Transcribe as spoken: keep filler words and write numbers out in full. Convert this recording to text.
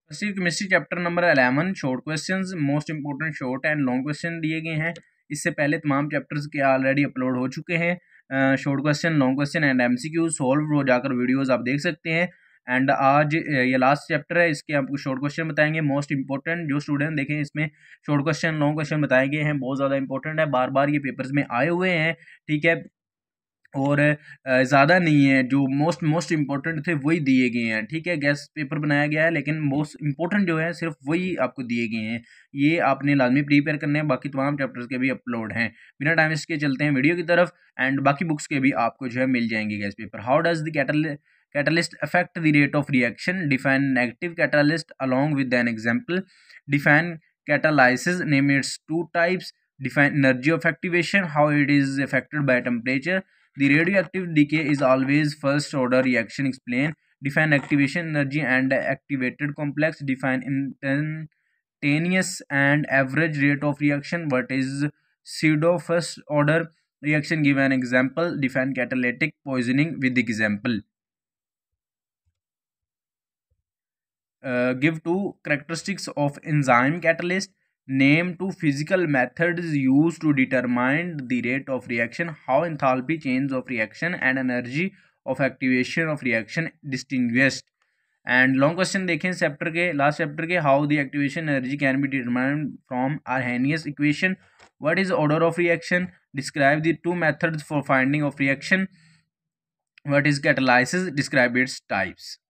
फिर chemistry chapter number eleven short questions, most important short and long question दिए गए हैं। इससे पहले तमाम चैप्टर्स के ऑलरेडी अपलोड हो चुके हैं, short question, long question and MCQ solve, वो जाकर वीडियोस आप देख सकते हैं। एंड आज ये लास्ट चैप्टर है, इसके आपको शॉर्ट क्वेश्चन बताएंगे मोस्ट इंपॉर्टेंट। जो स्टूडेंट देखें इसमें शॉर्ट क्वेश्चन लॉन्ग क्वेश्चन बताए गए हैं, बहुत ज़्यादा इंपॉर्टेंट है, बार बार ये पेपर्स में आए हुए हैं, ठीक है। और ज़्यादा नहीं है, जो मोस्ट मोस्ट इंपॉर्टेंट थे वही दिए गए हैं, ठीक है। गेस्ट पेपर बनाया गया है लेकिन मोस्ट इंपॉर्टेंट जो है सिर्फ वही आपको दिए गए हैं, ये आपने लाजमी प्रिपेयर करने हैं। बाकी तमाम चैप्टर्स के भी अपलोड हैं। बिना टाइम वेस्ट के चलते हैं वीडियो की तरफ, एंड बाकी बुक्स के भी आपको जो है मिल जाएंगे guest paper. How does the कैटल catalyst affect the rate of reaction? Define negative catalyst along with an example. Define catalysis, name its two types. Define energy of activation, how it is affected by temperature. The radioactive decay is always first order reaction, explain. Define activation energy and activated complex. Define instantaneous and average rate of reaction. What is pseudo first order reaction? Give an example. Define catalytic poisoning with example. Uh, give two characteristics of enzyme catalyst. Name two physical methods used to determine the rate of reaction. How enthalpy change of reaction and energy of activation of reaction distinguished. And long question देखें chapter के last chapter के, how the activation energy can be determined from Arrhenius equation. What is order of reaction. Describe the two methods for finding of reaction. What is catalysis. Describe its types.